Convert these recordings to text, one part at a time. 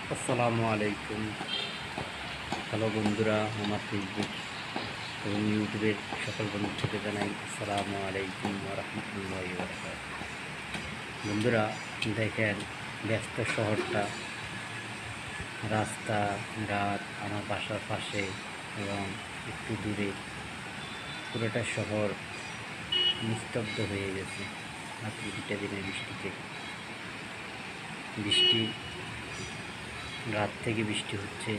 আসসালামু আলাইকুম। হ্যালো বন্ধুরা, আমার ফেসবুক এবং ইউটিউবের সকল বন্ধুকে জানাই আসসালামু আলাইকুম ওয়া রাহমাতুল্লাহি ওয়া বারাকাতুহু। বন্ধুরা, দেখেন ব্যস্ত শহরটা, রাস্তাঘাট আমার বাসার পাশে এবং একটু দূরে পুরোটা শহর নিস্তব্ধ হয়ে গেছে মাত্র 2টা দিনের বৃষ্টিতে। বৃষ্টি রাত থেকে বৃষ্টি হচ্ছে,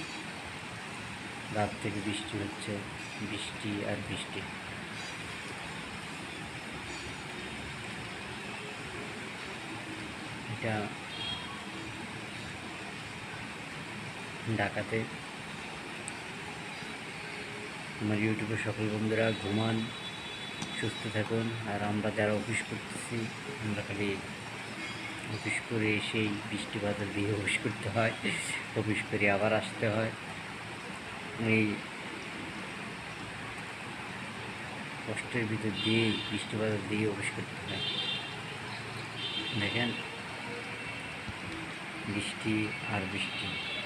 বৃষ্টি আর বৃষ্টি। এটা ঢাকাতে। আমার ইউটিউবের সকল বন্ধুরা ঘুমান, সুস্থ থাকুন। আর আমরা যারা অফিস করতেছি, আমরা খালি অফিস করে এসেই বৃষ্টি বাদল দিয়ে অফিস করতে হয়, অফিস করে আবার আসতে হয়। এই কষ্টের ভিতর দিয়ে বৃষ্টি বাদল দিয়ে অফিস করতে হয়। দেখেন বৃষ্টি আর বৃষ্টি,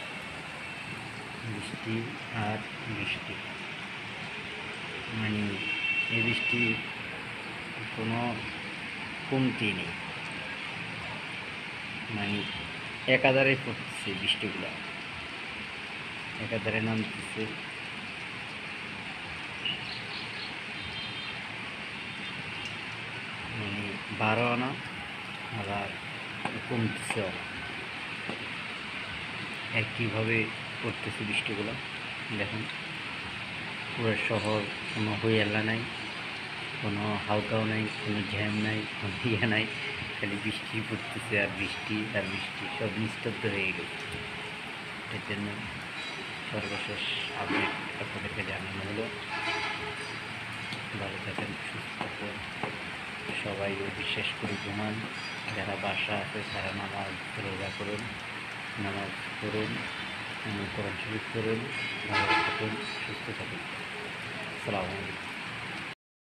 বৃষ্টি আর বৃষ্টি, মানে এই বৃষ্টি কোনো কমতি নেই, মানে একাধারে পড়তেছে বৃষ্টিগুলো, একাধারে নামতেছে। মানে 12 আনা আবার কমতেছেও না, একইভাবে পড়তেছে বৃষ্টিগুলো। দেখুন পুরো শহর, কোনো হইয়াল্লা নাই, কোনো হালকাও নাই, কোনো জ্যাম নাই, কোনো ইয়ে নাই, খালি বৃষ্টি পড়তেছে আর বৃষ্টি আর বৃষ্টি, সব নিস্তব্ধ হয়ে গেছে। এর জন্য সর্বশেষ আপডেট আপনাদেরকে জানানো হলো। ভালো থাকেন, সুস্থ থাকুন, সবাই বিশ্বাস করে ঘুমান। যারা বাসা আছে তারা নামাজ রোজা করুন, নামাজ পড়ুন, কোরআন শরীফ করুন। ভালো থাকুন, সুস্থ থাকুন। আসসালামু আলাইকুম।